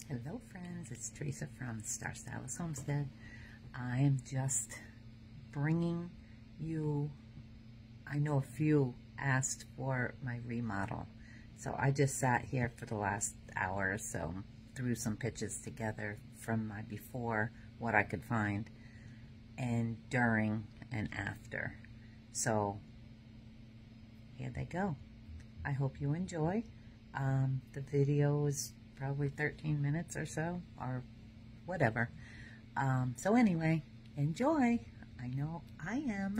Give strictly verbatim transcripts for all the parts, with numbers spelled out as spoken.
Hello friends, it's Teresa from Star Stylist Homestead. I am just bringing you, I know a few asked for my remodel. So I just sat here for the last hour or so, threw some pictures together from my before, what I could find, and during and after. So here they go. I hope you enjoy. Um, the video is probably thirteen minutes or so, or whatever. Um, so anyway, enjoy. I know I am.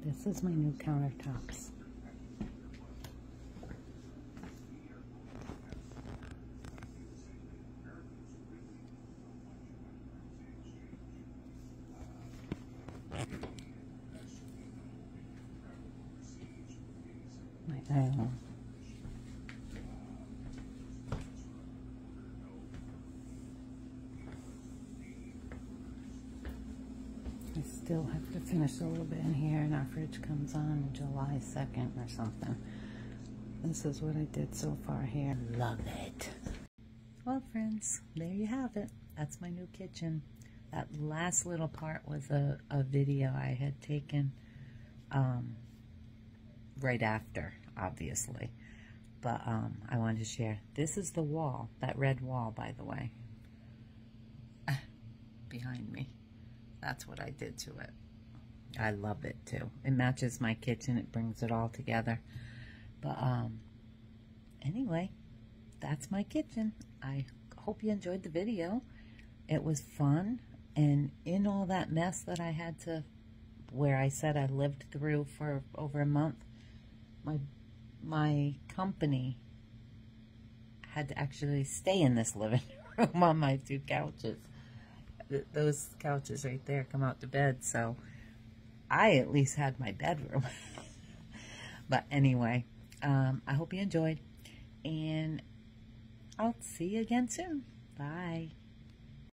This is my new countertops. My island. I still have to finish a little bit in here, and our fridge comes on July second or something. This is what I did so far here. Love it. Well, friends, there you have it. That's my new kitchen. That last little part was a, a video I had taken um, right after, obviously. But um, I wanted to share. This is the wall, that red wall, by the way, behind me. That's what I did to it. I love it too. It matches my kitchen. It brings it all together. But um, anyway, that's my kitchen. I hope you enjoyed the video. It was fun. And in all that mess that I had to, where I said I lived through for over a month, my, my company had to actually stay in this living room on my two couches. Those couches right there come out to bed, so I at least had my bedroom. But anyway, um, I hope you enjoyed, and I'll see you again soon. Bye.